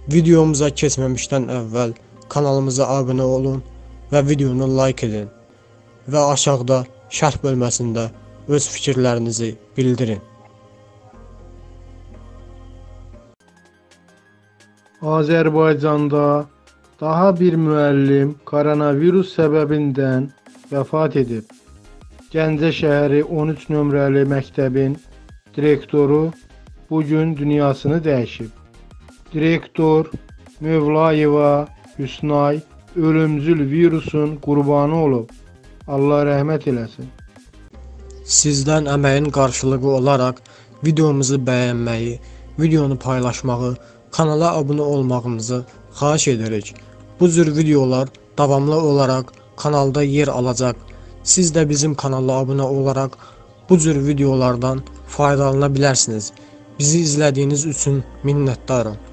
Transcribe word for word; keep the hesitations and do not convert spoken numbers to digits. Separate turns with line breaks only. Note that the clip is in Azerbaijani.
Videomuza keçməmişdən əvvəl kanalımıza abunə olun və videonu like edin və aşağıda şərh bölməsində öz fikirlərinizi bildirin.
Azərbaycanda daha bir müəllim koronavirus səbəbindən vəfat edib. Gəncə şəhəri on üç nömrəli məktəbin direktoru bugün dünyasını dəyişib. Direktor Mövlayeva Hüsnay ölümcül virusun qurbanı olub. Allah rəhmət eləsin.
Sizdən əməyin qarşılığı olaraq videomuzu bəyənməyi, videonu paylaşmağı, kanala abunə olmağınızı xahiş edirik. Bu cür videolar davamlı olaraq kanalda yer alacaq. Siz də bizim kanala abunə olaraq bu cür videolardan faydalana bilərsiniz. Bizi izlədiyiniz üçün minnətdarım.